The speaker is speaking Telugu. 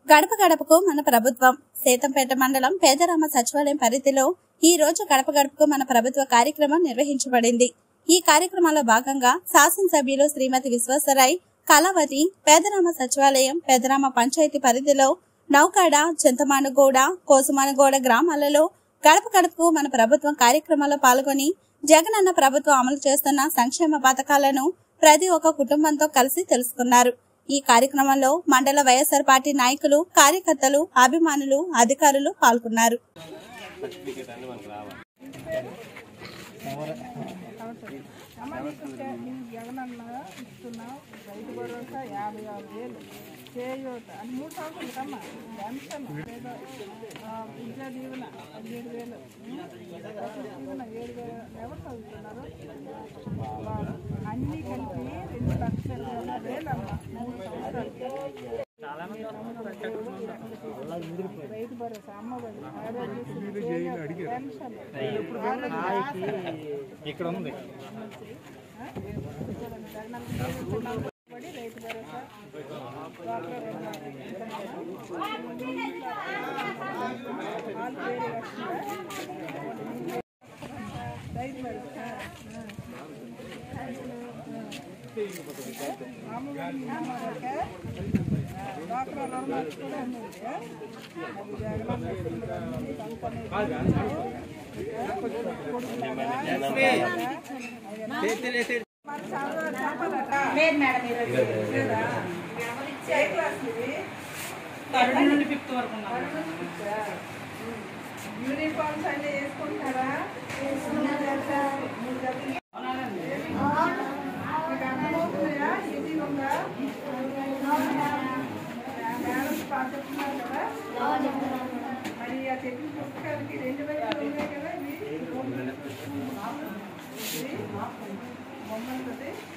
గడప గడపకు మన ప్రభుత్వం సేతంపేట మండలం పేదరామ సచివాలయం పరిధిలో ఈ రోజు గడప గడపకు మన ప్రభుత్వ కార్యక్రమం నిర్వహించబడింది। ఈ కార్యక్రమంలో భాగంగా శాసనసభ్యులు శ్రీమతి విశ్వేశ్వరరాయ్ కళావతి పేదరామ సచివాలయం పేదరామ పంచాయతీ పరిధిలో నౌకాడ చింతమానుగూడ కోసుమానుగూడ గ్రామాలలో గడప గడపకు మన ప్రభుత్వం కార్యక్రమంలో పాల్గొని జగనన్న ప్రభుత్వం అమలు చేస్తున్న సంక్షేమ పథకాలను ప్రతి ఒక్క కుటుంబంతో కలిసి తెలుసుకున్నారు। ఈ కార్యక్రమంలో మండల వైఎస్ఆర్ పార్టీ నాయకులు కార్యకర్తలు అభిమానులు అధికారులు పాల్గొన్నారు। అన్ని కలిపి 2,20,000 రైతు భరోసా అమ్మఒడి ఇక్కడ ఉంది రైతు భరోసా యూనిఫామ్స్ అన్నీ వేసుకుంటారా? మరి ఆ చెప్పిన పుస్తకాలకి 2,000 ఉన్నాయి కదా, బొమ్మలు